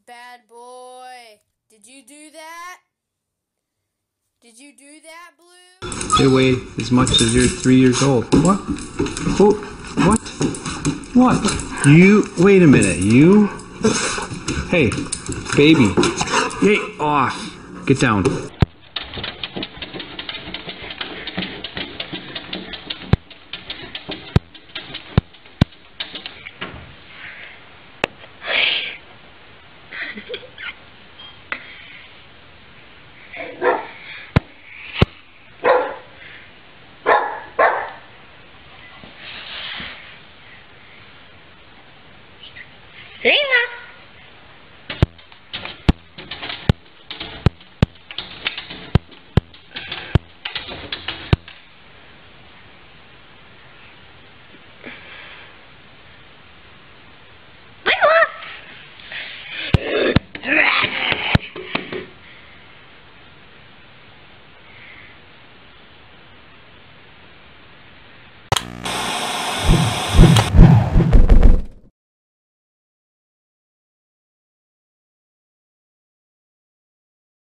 Bad boy. Did you do that? Did you do that, Blue? They weigh as much as you're 3 years old. What? Oh, what? What? You, wait a minute, you? Hey, baby. Hey, off. Get down.